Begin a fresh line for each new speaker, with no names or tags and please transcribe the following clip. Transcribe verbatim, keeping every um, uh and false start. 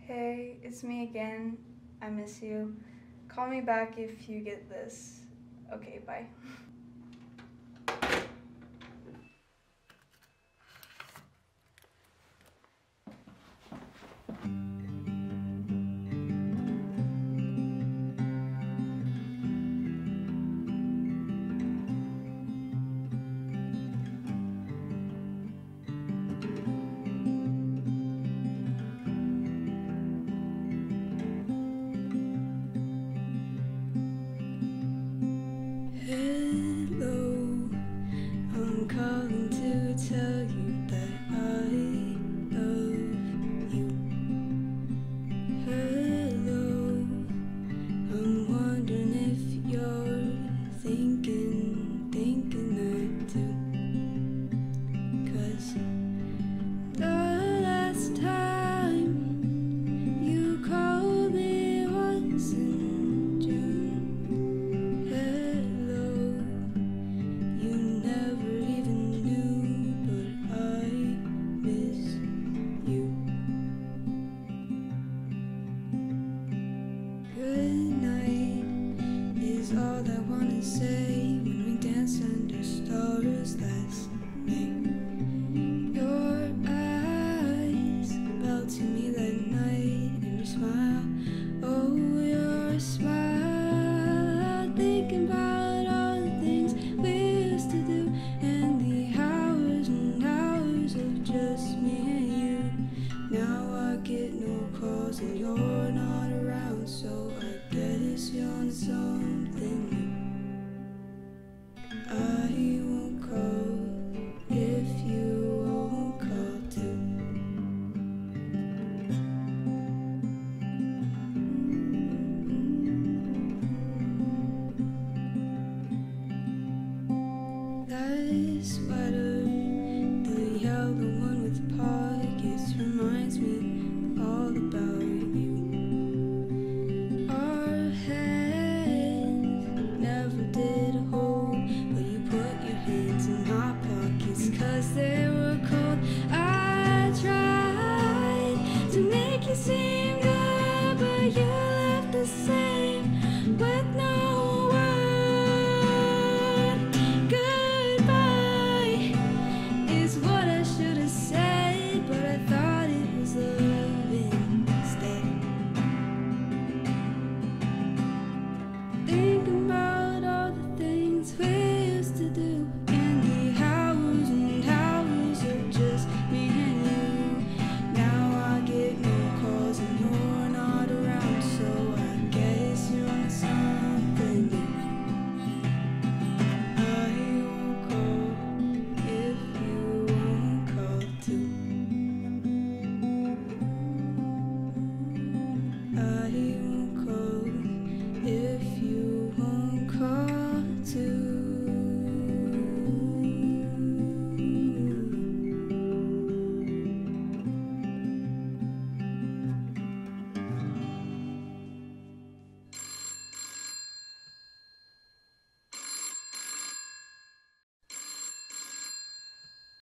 Hey, it's me again. I miss you. Call me back if you get this. Okay, bye.
Calling to tell you that I love you. Hello, I'm wondering if you're thinking, thinking that too. 'Cause the last time you called me was in June. Hello, you never Good night is all I wanna say when we danced under stars last night. Your eyes fell to me that night, and your smile, oh your smile, thinking about all the things we used to do, and the hours and hours of just me and you. Now I get no calls and you're not around, so I guess you're on something new. I won't call if you won't call too. That sweater, the yellow one with pockets, reminds me all about you. Our hands never did hold, but you put your hands in my pockets 'cause they were cold. I tried to make you seem good, but you